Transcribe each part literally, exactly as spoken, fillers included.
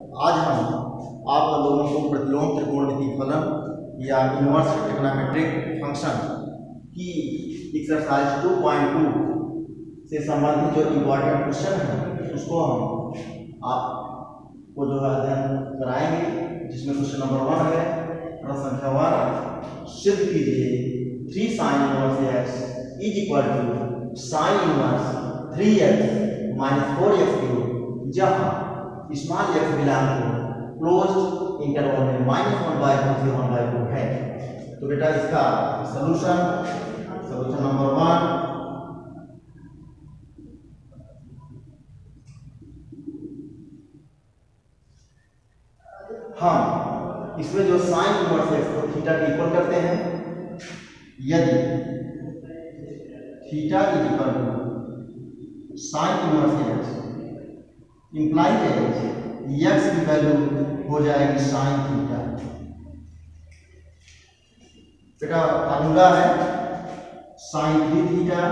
आज हम आप लोगों को प्रतिलोम त्रिकोणमितीय फलन या इनवर्स ट्रिग्नोमेट्रिक फंक्शन की एक्सरसाइज टू पॉइंट टू से संबंधित जो इम्पोर्टेंट क्वेश्चन है उसको हम आपको जो है अध्ययन कराएंगे, जिसमें क्वेश्चन नंबर वन है प्रश्न संख्या वन, सिद्ध कीजिए three sine inverse x is equal to sine inverse three x minus four x cube, जहाँ small x belong to closed interval में माइनस वन बाई टू से वन बाई टू है। तो बेटा इसका सलूशन सलूशन नंबर वन, हम इसमें जो साइन इनवर्स एक्स को थीटा के इक्वल करते हैं। यदि theta is equal to sine inverse x imply है एक्स की वैल्यू हो जाएगी साइन थीटा। बेटा फार्मूला है sine three theta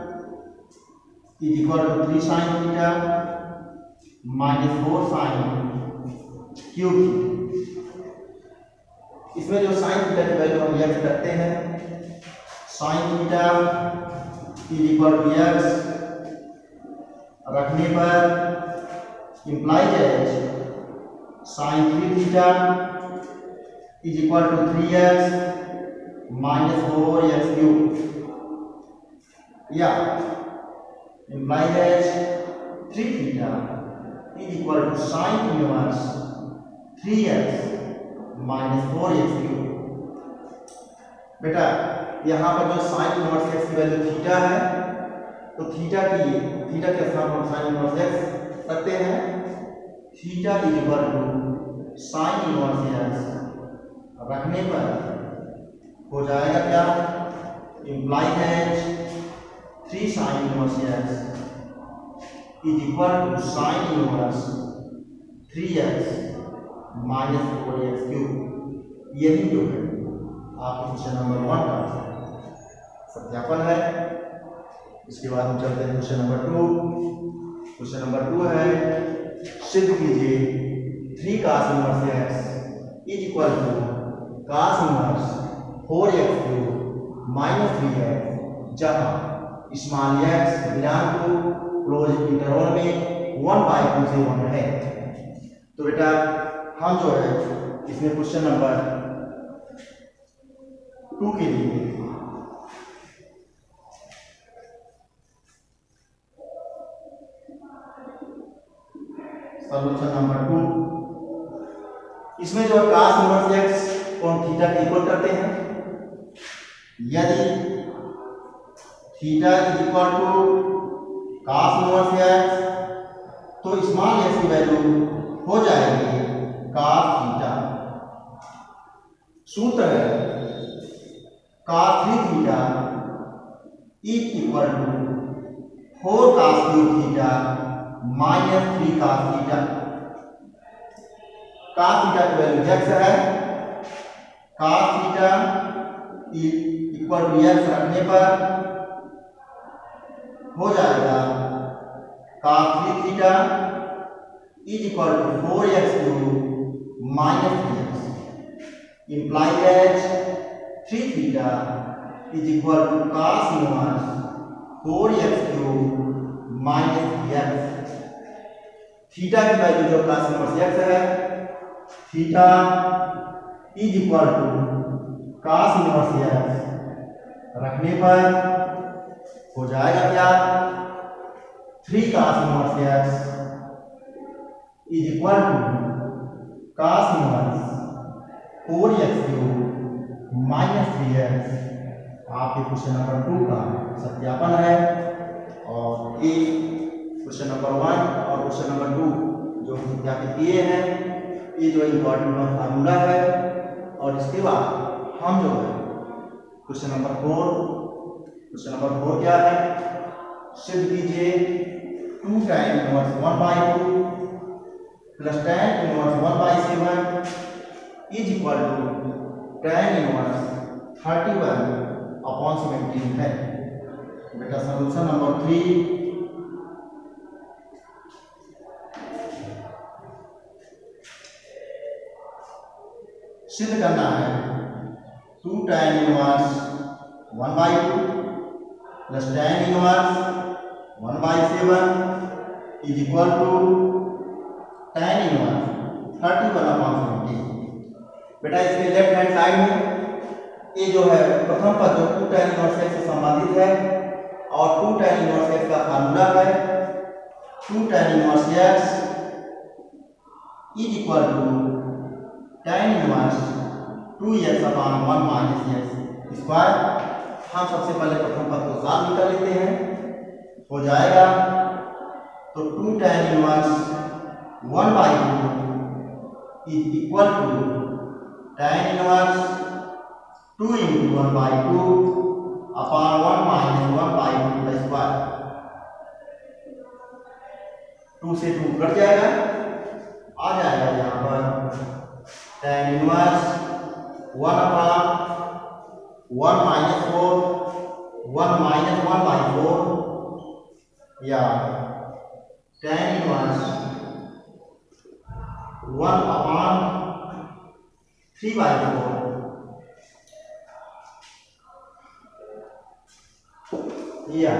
is equal to three sine theta minus four sine cube. इसमें जो साइन थीटा की वैल्यू हम एक्स रखते हैं, sine theta is equal to x रखने पर इंप्लाई है sine three theta is equal to three x minus four x cube, या इंप्लाई है three theta is equal to sine inverse three x minus four x cube. बेटा यहाँ पर जो sine inverse x की वैल्यू थीटा है, तो theta की थीटा के स्थान पर साइन इनवर्स एक्स रखते हैं। Theta is equal to sine inverse x रखने पर हो जाएगा क्या, इंप्लाई है three sine inverse x is equal to sine inverse three x minus four x cube. यही जो है आपके क्वेश्चन नंबर वन का सत्यापन है। इसके बाद हम चलते हैं question number two. Question number two है सिद्ध कीजिए three cos inverse x is equal to cos inverse four x cube minus three x, जहाँ small x belong to close interval में वन बाई टू से वन है। तो बेटा हम जो है इसमें क्वेश्चन नंबर टू के लिए सॉल्यूशन नंबर टू, इसमें जो है कास इनवर्स एक्स को हम थीटा के इक्वल करते हैं। यदि theta is equal to cos inverse x, तो स्मॉल एक्स की वैल्यू हो जाएगी कास थीटा। सूत्र है cos three theta is equal to four cos cube theta minus three cos theta. Cos theta की वैल्यू एक्स है, cos theta equal to x रखने पर हो जाएगा cos three theta is equal to four x cube minus three x, imply एच three theta is equal to cos inverse four x cube minus three x. Theta की value जो cos inverse x है, theta is equal to cos inverse x रखने पर हो जाएगा क्या, three cos inverse x is equal to cos inverse four x cube minus three x. आपके question number two का सत्यापन है। और ये क्वेश्चन नंबर वन और क्वेश्चन नंबर टू जो हम सत्यापित किए हैं, ये जो इम्पोर्टेंट फार्मूला है। और इसके बाद हम जो है question number four question number four क्या है, सिद्ध कीजिए two tan inverse one by two plus tan inverse one by seven is equal to tan inverse thirty one upon seventeen है। बेटा सॉल्यूशन नंबर थ्री सिद्ध करना है two tan inverse one by two plus tan inverse one by seven is equal to tan inverse thirty one upon seventy. बेटा इसके left hand side में ये जो है प्रथम पद जो टू tan इनवर्स x से संबंधित है और टू tan इनवर्स x का फार्मूला है two tan inverse x is equal to tan inverse two x upon one minus x square. हम सबसे पहले प्रथम पद को साफ निकाल लेते हैं, हो जाएगा तो two tan inverse one by two is equal to tan inverse two into one by two upon one minus one by two का स्क्वायर। टू से टू कट जाएगा, आ जाएगा यहाँ पर tan inverse one upon one minus four one minus one by four या tan inverse one upon three by four या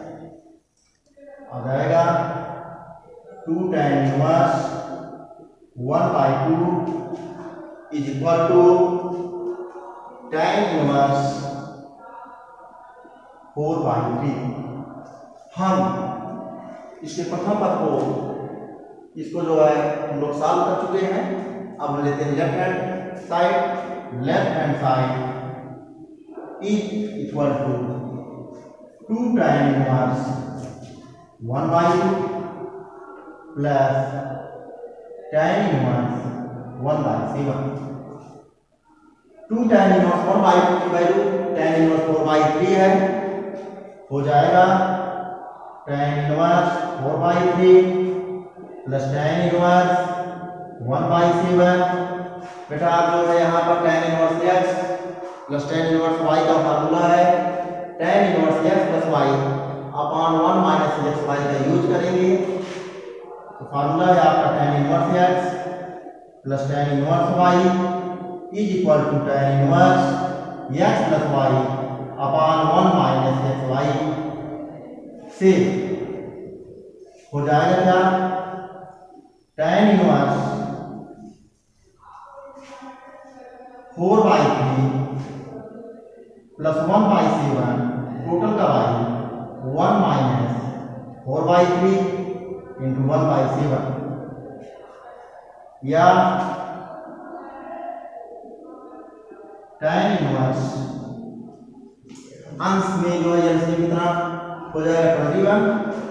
आ जाएगा two tan inverse one by two is equal to tan inverse four by three. हम इसके प्रथम पद को इसको जो है हम लोग सॉल्व कर चुके हैं। अब हम लेते हैं left hand side. Left hand side is equal to two tan inverse one by two plus tan inverse one by seven. Two tan inverse one by two की value tan inverse four by three है, हो जाएगा tan inverse four by three plus tan inverse one by seven. बेटा आप जो है यहाँ पर tan inverse x plus tan inverse y का फार्मूला है tan inverse x plus y upon one minus x y का यूज करेंगे। तो फार्मूला है आपका tan inverse x plus tan inverse y is equal to tan inverse x plus y upon one minus x y से हो जाएगा क्या tan inverse four by three plus one by seven total का y one minus four by three into one by seven या tan inverse अंश में जो है एलसीएम कितना हो जाएगा ट्वेंटी वन,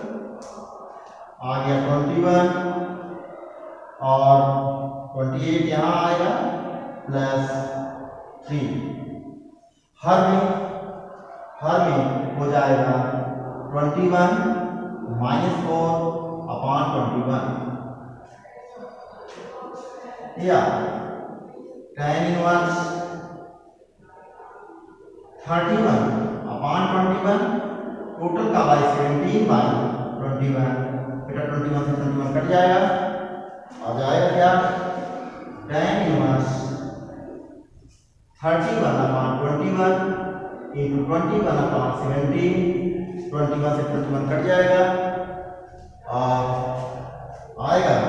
आ गया ट्वेंटी वन और ट्वेंटी एट यहाँ आएगा प्लस थ्री। हर में हर में हो जाएगा twenty one minus four upon twenty one या tan inverse thirty one upon twenty one total का by seventeen by twenty one. बेटा ट्वेंटी वन से ट्वेंटी वन कट जाएगा, आ जाएगा क्या tan inverse thirty one upon twenty one into twenty one upon seventeen. Twenty one से twenty one cut जाएगा और आएगा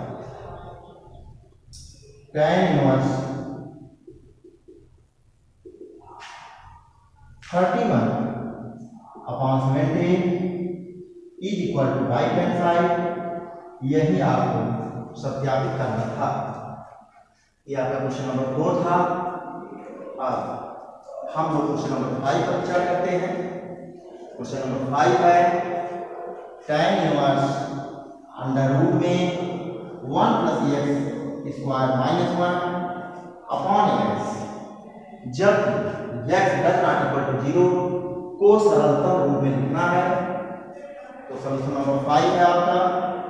tan inverse thirty one upon seventeen is equal to right hand side. यही आपको सत्यापित करना था। ये आपका क्वेश्चन नंबर फोर था। अब हम लोग क्वेश्चन नंबर फाइव पर विचार करते हैं। क्वेश्चन नंबर फाइव है tan इनवर्स अंडर रूट में one plus x square minus one upon x जब x does not equal to zero को सरलतम रूप में लिखना है। तो सॉल्यूशन नंबर फाइव है आपका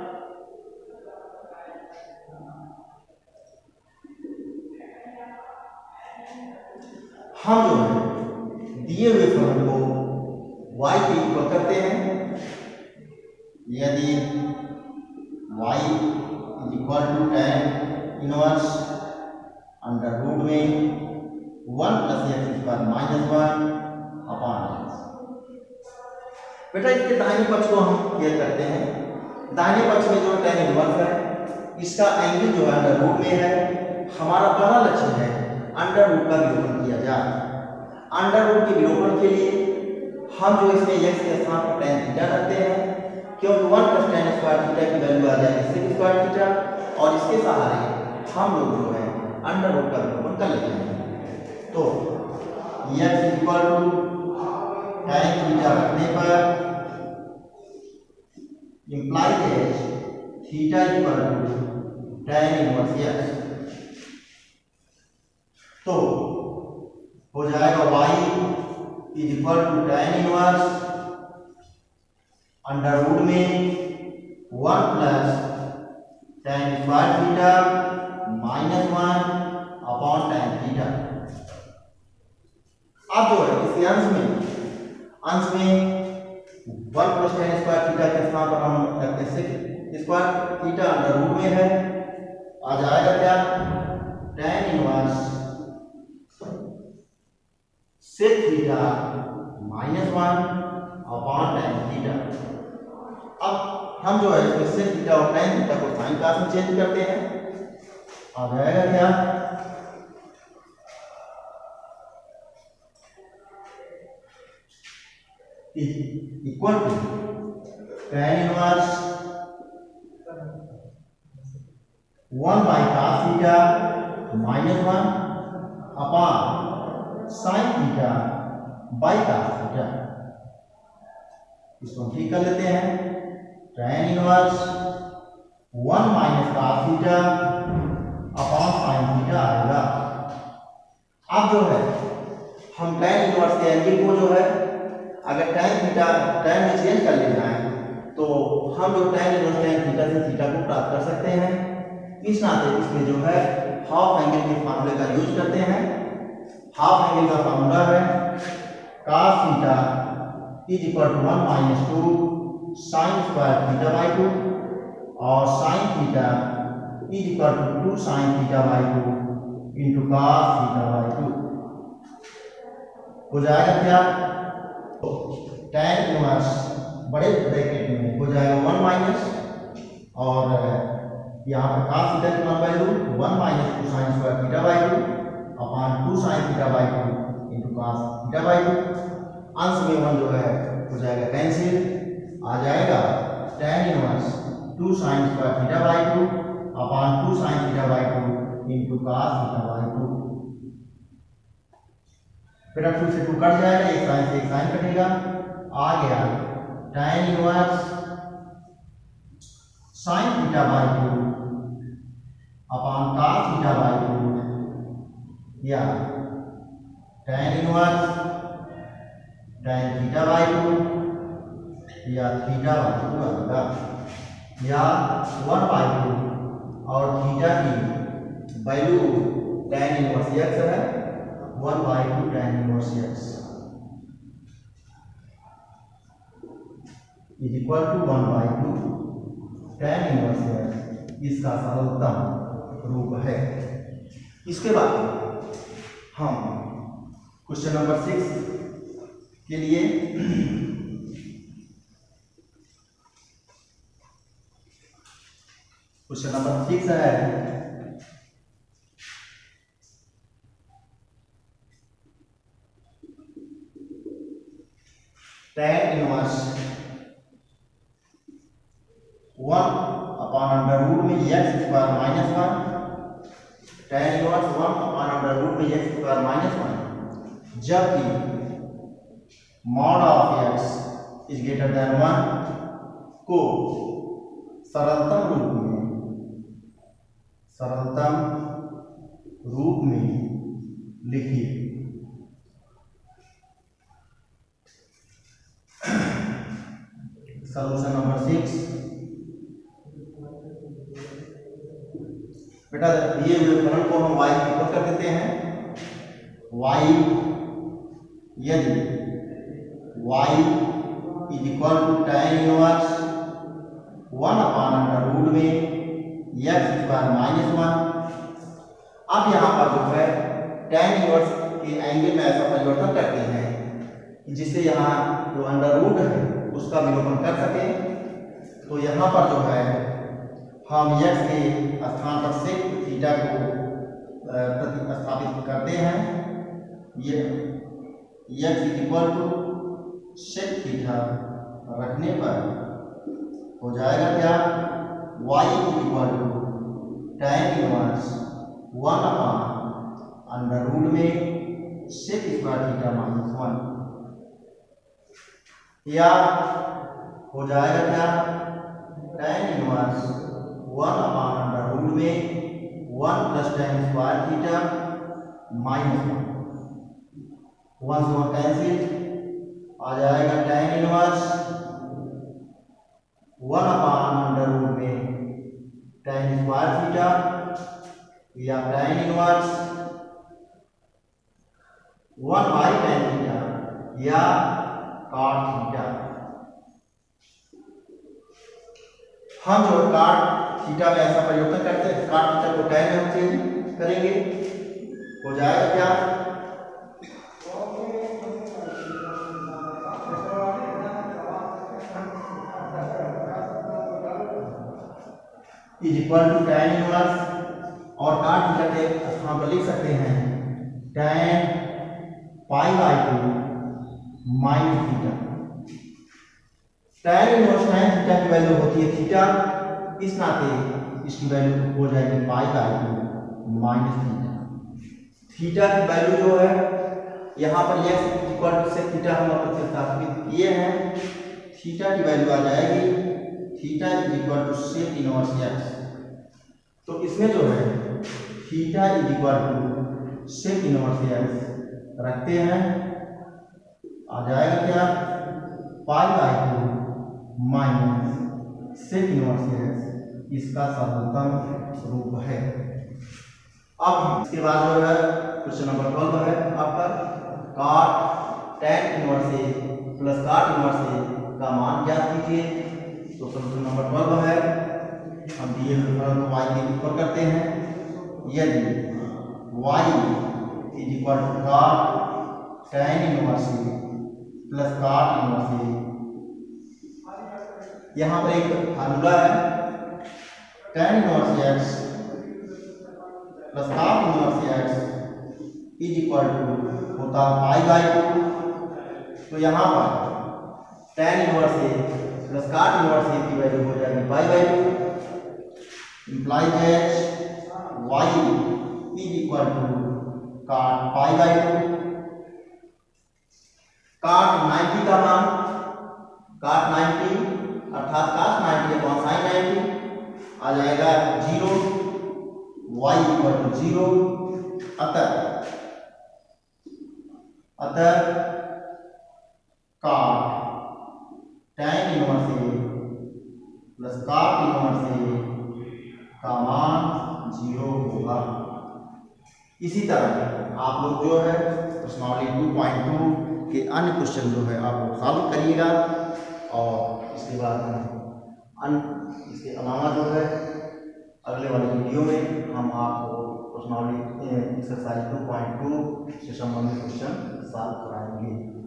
हम जो है दिए हुए फलन को y के इक्वल करते हैं। यदि y is equal to tan inverse under root में one plus x square minus one upon x. बेटा इसके दाहिने पक्ष को हम क्लियर करते हैं। दाहिने पक्ष में जो tan इनवर्स है इसका एंगल जो है अंडर रूट में है। हमारा पहला लक्ष्य है अंडर रूट का विलोपन किया जाए। अंडर रूट के विलोपन के लिए हम जो इसमें x के स्थान पर tan थीटा रखते हैं, क्योंकि one plus tan square theta की वैल्यू आ जाएगी sec स्क्वायर थीटा, और इसके सहारे हम लोग जो है अंडर रूट का विलोपन कर लेते हैं। तो x equal to tan theta रखने पर implies as theta equal to tan inverse x। तो हो जाएगा y is equal to tan inverse under root में one plus tan square theta minus one upon tan theta. अब जो है इसके अंश में अंश में one plus tan square theta के स्थान पर हम रखते हैं sec square theta under root में है, आ जाएगा क्या tan inverse sec theta minus one upon tan theta. अब हम जो है इसमें sec थीटा और tan थीटा को साइन क्लास में चेंज करते हैं, आ जाएगा क्या equal to tan inverse one by cos theta minus one upon sin theta by cos theta. इसको हम ठीक कर लेते हैं। tan inverse one minus cos theta upon sin theta आएगा। अब जो है हम tan इनवर्स के एंगल को जो है अगर tan थीटा tan में चेंज कर ले जाए तो हम जो tan इनवर्स tan थीटा से थीटा को प्राप्त कर सकते हैं। इस नाते इसमें जो है हाफ एंगल के फार्मूले का यूज करते हैं। हाफ एंगल का फार्मूला है cos theta is equal to one minus two sine square theta by two, और sine theta is equal to two sine theta by two into cos theta by two. हो जाएगा क्या तो tan inverse बड़े bracket में हो जाएगा one minus, और यहाँ पर cos थीटा की मान value one minus two sine square theta by two upon two sine theta by two into cos theta by two. अंश में वन जो है हो जाएगा कैंसिल, आ जाएगा tan inverse two sine square theta by two upon two sine theta by two into cos theta by two. फिर अब टू से टू कट जाएगा, एक साइन से एक साइन कटेगा, आ गया tan inverse sine theta by two upon cos theta by two, या tan inverse tan theta by two या थीटा बाई टू आएगा, या वन बाई टू और थीटा की वैल्यू tan इनवर्स x है one by two tan inverse x is equal to one by two tan inverse x। इसका सरलतम रूप है। इसके बाद हम क्वेश्चन नंबर सिक्स के लिए क्वेश्चन नंबर सिक्स है tan inverse one upon under root में x square minus one, tan inverse one upon under root में एक्स स्क्वायर माइनस वन, जबकि mod of x is greater than one को सरलतम रूप में सरलतम रूप में लिखिए। Solution number six. बेटा दिए हुए फलन को हम y इक्वल कर देते हैं। y यदि y is equal to tan inverse one upon under root में एक्स स्क्वायर माइनस वन। अब यहाँ पर जो है tan इनवर्स के एंगल में ऐसा परिवर्तन करते हैं जिससे यहाँ जो अंडर रूट है उसका विलोपन कर सके। तो यहाँ पर जो है हम x के स्थान पर sec थीटा को प्रतिस्थापित करते हैं। ये x equal to sec theta रखने पर हो जाएगा क्या, y equal to tan inverse one upon under root में sec square theta minus one, या हो जाएगा क्या, tan inverse one upon under root में one plus tan square theta minus one, one से वन कैंसिल आ जाएगा tan inverse one upon under root में tan स्क्वायर थीटा, या tan inverse one by tan theta या cot theta. हम जो cot theta में ऐसा परिवर्तन करते हैं, cot थीटा को tan में हम चेंज करेंगे, हो जाएगा क्या, is equal to tan inverse, और cot थीटा के स्थान पर लिख सकते हैं tan pi by two minus theta. tan inverse tan theta की वैल्यू होती है थीटा, इस नाते इसकी वैल्यू हो जाएगी pi by two minus theta. Theta की वैल्यू जो है यहाँ पर x इक्वल टू से थीटा हम प्रतिस्थापित किए हैं, थीटा की वैल्यू आ जाएगी theta is equal to sec inverse x। तो इसमें जो है theta is equal to sec inverse x रखते हैं, आ जाएगा क्या, pi by two minus sec inverse x, इसका सर्वोत्तम रूप है। अब इसके बाद जो है क्वेश्चन नंबर ट्वेल्व है आपका, cot tan inverse a plus cot inverse a का मान ज्ञात कीजिए। तो क्वेश्चन नंबर ट्वेल्व है, हम दिए हुए फलन को y के ऊपर करते हैं। यदि y is equal to cot tan inverse a plus cot inverse a, यहाँ पर एक फार्मूला है, tan inverse x plus cot inverse x is equal to होता है पाई बाई टू। तो यहाँ पर tan inverse a plus cot inverse a की वैल्यू हो जाएगी pi by two, implies that y is equal to cot pi by two. cot ninety का मान, cot नाइन्टी अर्थात cos ninety upon sin ninety आ जाएगा zero, y equal to zero. अतः अतः cot tan inverse a plus cot inverse a का मान zero होगा। इसी तरह आप लोग जो है प्रश्नावली टू पॉइंट टू के अन्य क्वेश्चन जो है आप लोग सॉल्व करिएगा, और इसके बाद अन्य इसके अलावा जो है अगले वाले वीडियो में हम आपको प्रश्नावली एक्सरसाइज टू पॉइंट टू से संबंधित क्वेश्चन सॉल्व कराएंगे।